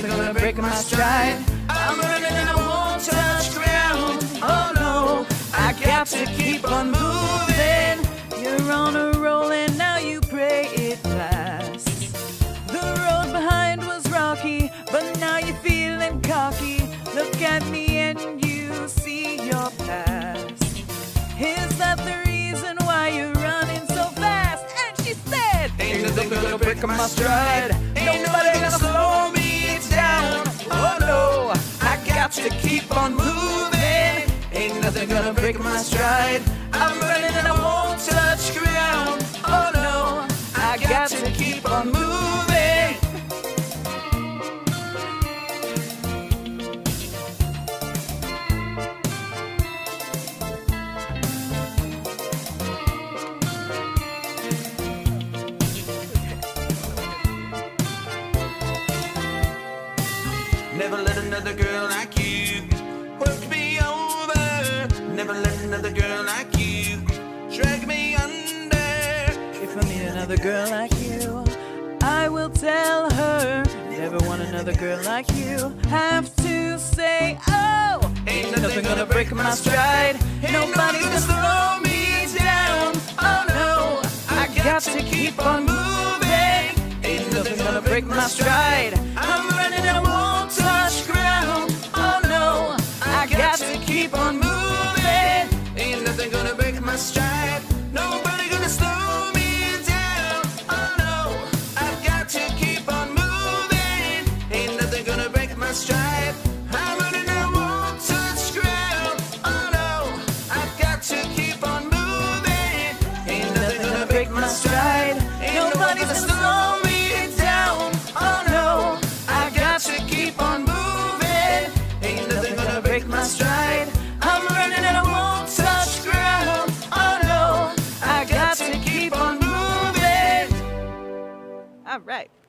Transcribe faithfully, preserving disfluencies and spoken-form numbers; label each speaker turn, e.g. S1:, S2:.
S1: nothing gonna break my stride. I'm running and I won't touch ground. Oh no, I got to keep on moving. You're on a roll and now you pray it lasts. The road behind was rocky, but now you're feeling cocky. Look at me and you see your past. Is that the reason why you're running so fast? And she said, ain't nothing gonna break my stride. Ain't nobody gonna slow me down. Oh no, I got to keep on moving. Ain't nothing gonna break my stride. I'm running and I won't touch ground. Oh no, I got to keep on moving. Never let another girl like you work me over. Never let another girl like you drag me under. If I meet another girl like you, I will tell her. Never want another girl like you. Have to say, oh, ain't nothing gonna break my stride. Nobody's gonna slow me down. Oh no, I got to keep on moving. Ain't nothing gonna break my stride. I'm running and I won't touch ground. Oh no, I got to keep on moving. Ain't nothing gonna break my stride. Nobody gonna slow me down. Oh no, I've got to keep on moving. Ain't nothing gonna break my stride. I'm running and I won't touch ground. Oh no, I've got to keep on moving. Ain't nothing gonna break my stride. Nobody's gonna slow me down. Oh no, I got to keep on moving. Ain't nothing gonna break my stride. I'm running and I won't touch ground. Oh no, I got to keep on moving. All right.